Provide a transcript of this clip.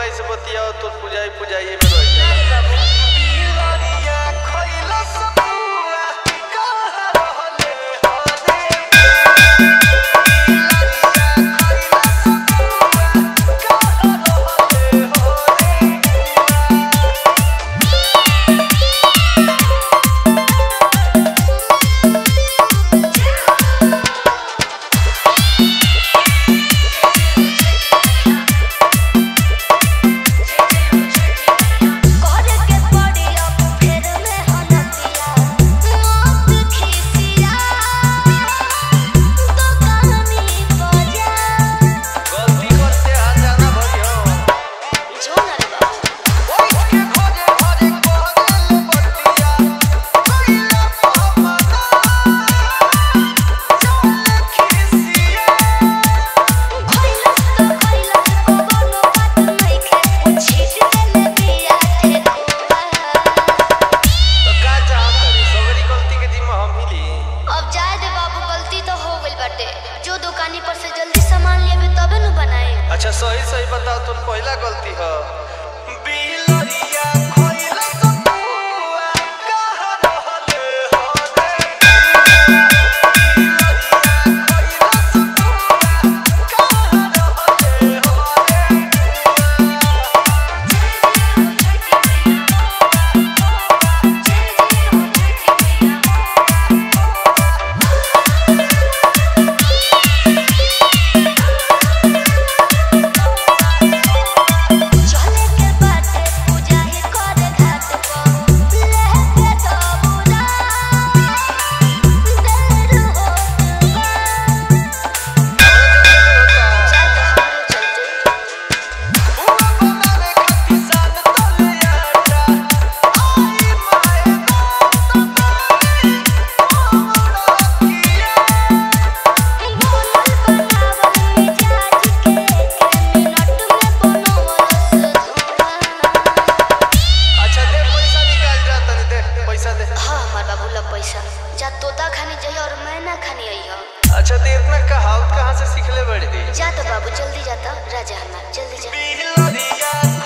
माई से बतिया तो पूजाई पूजाई में रह जाला। जो दुकानी पर से जल्दी सामान लेबे तबे न बनाए। अच्छा सही सही बताओ तो पहला गलती है जा तोता खाने जाइए और मैना खाने आई हो। अच्छा तो इतना कहावत कहाँ से सीख ले बड़ी? जा तो बाबू जल्दी जाता राजा हमार जल्दी जा।